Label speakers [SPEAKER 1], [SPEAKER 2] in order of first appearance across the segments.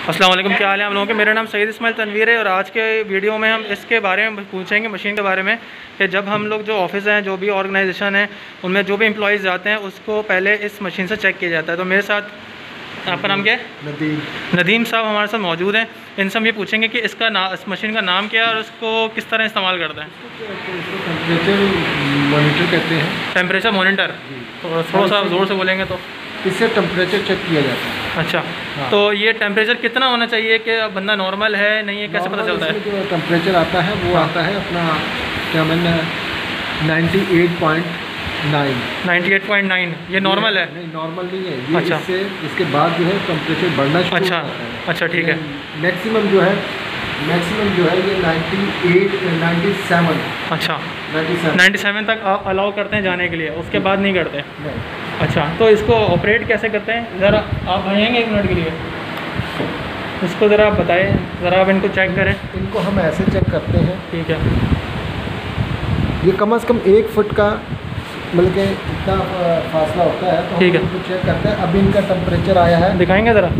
[SPEAKER 1] अस्सलाम वालेकुम, क्या हाल है आप लोगों के। मेरा नाम सईद इस्माइल तनवीर है और आज के वीडियो में हम इसके बारे में पूछेंगे, मशीन के बारे में, कि जब हम लोग जो ऑफिस हैं, जो भी ऑर्गेनाइजेशन है, उनमें जो भी एम्प्लॉयज़ जाते हैं उसको पहले इस मशीन से चेक किया जाता है। तो मेरे साथ, आपका नाम क्या है? नदीम साहब हमारे साथ मौजूद हैं। इनसे हम ये पूछेंगे कि इस मशीन का नाम क्या है और उसको किस तरह इस्तेमाल करते हैं।
[SPEAKER 2] टेम्परेचर मॉनिटर कहते हैं।
[SPEAKER 1] टेम्परेचर मॉनिटर, तो थोड़ा सा ज़ोर से बोलेंगे तो।
[SPEAKER 2] इससे टेम्परेचर चेक किया जाता है।
[SPEAKER 1] अच्छा,
[SPEAKER 2] हाँ।
[SPEAKER 1] तो ये टेम्परेचर कितना होना चाहिए कि बंदा नॉर्मल है नहीं है, कैसे पता चलता है?
[SPEAKER 2] जो टेम्परेचर आता है वो आता है अपना क्या मैंने 98.9।
[SPEAKER 1] 98.9 ये नॉर्मल है?
[SPEAKER 2] नहीं, नॉर्मल नहीं है ये।
[SPEAKER 1] अच्छा।
[SPEAKER 2] इसके बाद जो है टेम्परेचर बढ़ना शुरू
[SPEAKER 1] अच्छा
[SPEAKER 2] होता है।
[SPEAKER 1] अच्छा, ठीक है।
[SPEAKER 2] मैक्सिमम जो है ये 97।
[SPEAKER 1] अच्छा, 97 तक आप अलाउ करते हैं जाने के लिए, उसके बाद नहीं करते?
[SPEAKER 2] नहीं।
[SPEAKER 1] अच्छा, तो इसको ऑपरेट कैसे करते हैं? ज़रा आप आएंगे 1 मिनट के लिए, इसको ज़रा आप बताएं, ज़रा आप इनको चेक करें।
[SPEAKER 2] इनको हम ऐसे चेक करते हैं।
[SPEAKER 1] ठीक है।
[SPEAKER 2] ये कम से कम 1 फुट का मतलब कि इतना फासला होता है, तो
[SPEAKER 1] ठीक है,
[SPEAKER 2] इनको चेक करते हैं। अभी इनका टेम्परेचर आया है,
[SPEAKER 1] दिखाएंगे ज़रा।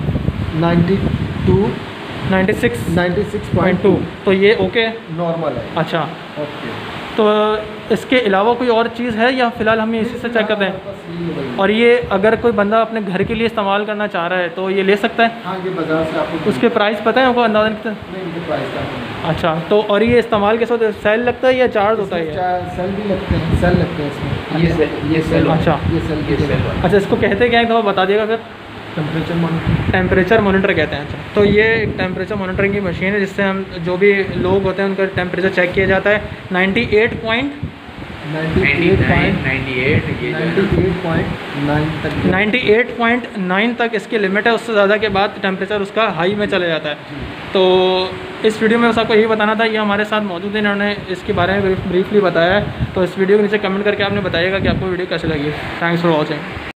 [SPEAKER 2] 96.2।
[SPEAKER 1] तो ये ओके
[SPEAKER 2] नॉर्मल है।
[SPEAKER 1] अच्छा,
[SPEAKER 2] ओके।
[SPEAKER 1] तो इसके अलावा कोई और चीज़ है या फ़िलहाल हम इसी से चेक करते हैं? और ये अगर कोई बंदा अपने घर के लिए इस्तेमाल करना चाह रहा है तो ये ले सकता है?
[SPEAKER 2] हाँ, ये बाजार से आपको
[SPEAKER 1] उसके प्राइस पता है आपको अंदाज़न कितना?
[SPEAKER 2] नहीं, इनके प्राइस का नहीं।
[SPEAKER 1] अच्छा, तो और ये इस्तेमाल कैसे होता है? सेल लगता है या चार्ज होता है?
[SPEAKER 2] सेल भी लगते हैं, सेल लगते हैं इसमें। ये सेल।
[SPEAKER 1] अच्छा,
[SPEAKER 2] ये सेल।
[SPEAKER 1] अच्छा, इसको कहते क्या है, तो बता दिएगा फिर।
[SPEAKER 2] Temperature monitor.
[SPEAKER 1] टेम्परेचर मॉनिटर कहते हैं। अच्छा, तो ये एक टेम्परेचर मॉनिटरिंग की मशीन है जिससे हम जो भी लोग होते हैं उनका टेम्परेचर चेक किया जाता है। 98.9 तक इसकी लिमिट है, उससे ज़्यादा के बाद टेम्परेचर उसका हाई में चले जाता है। तो इस वीडियो में बस आपको यही बताना था। ये हमारे साथ मौजूद है, इन्होंने इसके बारे में ब्रीफली बताया है। तो इस वीडियो के नीचे कमेंट करके आपने बताइएगा कि आपको वीडियो कैसे लगी। Thanks for watching.